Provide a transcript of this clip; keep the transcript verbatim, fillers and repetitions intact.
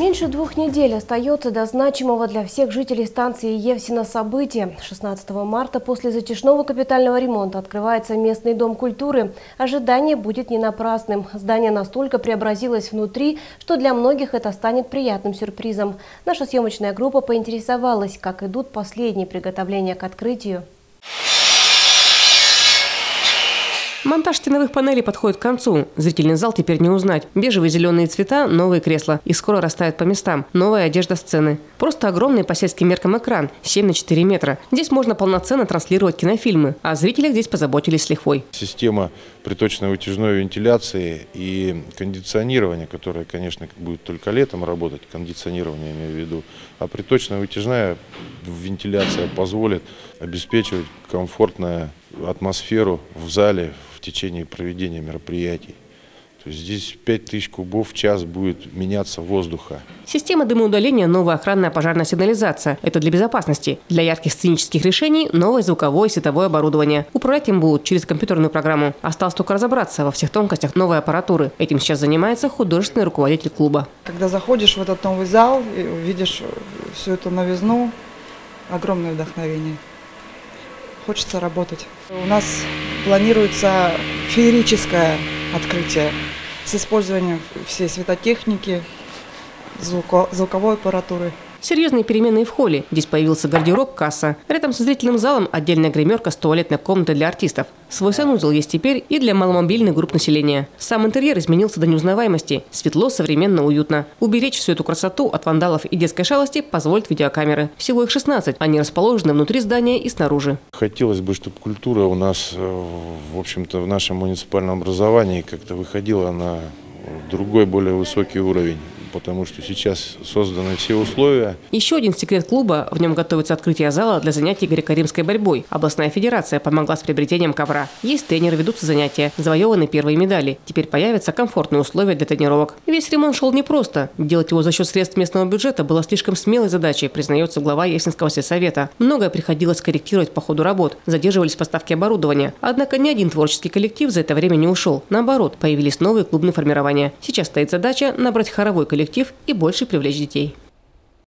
Меньше двух недель остается до значимого для всех жителей станции Евсина события. шестнадцатого марта после затяжного капитального ремонта открывается местный дом культуры. Ожидание будет не напрасным. Здание настолько преобразилось внутри, что для многих это станет приятным сюрпризом. Наша съемочная группа поинтересовалась, как идут последние приготовления к открытию. Монтаж стеновых панелей подходит к концу. Зрительный зал теперь не узнать. Бежевые зеленые цвета, новые кресла. Их скоро расставят по местам. Новая одежда сцены. Просто огромный по сельским меркам экран. семь на четыре метра. Здесь можно полноценно транслировать кинофильмы. О зрителях здесь позаботились с лихвой. Система приточной вытяжной вентиляции и кондиционирования, которая, конечно, будет только летом работать, кондиционирование имею в виду, а приточная вытяжная вентиляция позволит обеспечивать комфортную атмосферу в зале в течение проведения мероприятий. То есть здесь пять тысяч кубов в час будет меняться воздуха. Система дымоудаления – новая охранная пожарная сигнализация. Это для безопасности. Для ярких сценических решений – новое звуковое и световое оборудование. Управлять им будут через компьютерную программу. Осталось только разобраться во всех тонкостях новой аппаратуры. Этим сейчас занимается художественный руководитель клуба. Когда заходишь в этот новый зал и видишь всю эту новизну, огромное вдохновение. Хочется работать. У нас планируется феерическое открытие с использованием всей светотехники, звуко звуковой аппаратуры. Серьезные перемены и в холле. Здесь появился гардероб, касса. Рядом со зрительным залом отдельная гримерка с туалетной комнатой для артистов. Свой санузел есть теперь и для маломобильных групп населения. Сам интерьер изменился до неузнаваемости. Светло, современно, уютно. Уберечь всю эту красоту от вандалов и детской шалости позволят видеокамеры. Всего их шестнадцать. Они расположены внутри здания и снаружи. Хотелось бы, чтобы культура у нас, в общем-то, в нашем муниципальном образовании как-то выходила на другой, более высокий уровень. Потому что сейчас созданы все условия. Еще один секрет клуба – в нем готовится открытие зала для занятий греко-римской борьбой. Областная федерация помогла с приобретением ковра. Есть тренеры, ведутся занятия. Завоеваны первые медали. Теперь появятся комфортные условия для тренировок. Весь ремонт шел непросто. Делать его за счет средств местного бюджета было слишком смелой задачей, признается глава Евсинского сельсовета. Многое приходилось корректировать по ходу работ. Задерживались поставки оборудования. Однако ни один творческий коллектив за это время не ушел. Наоборот, появились новые клубные формирования. Сейчас стоит задача набрать хоровой коллектив и больше привлечь детей.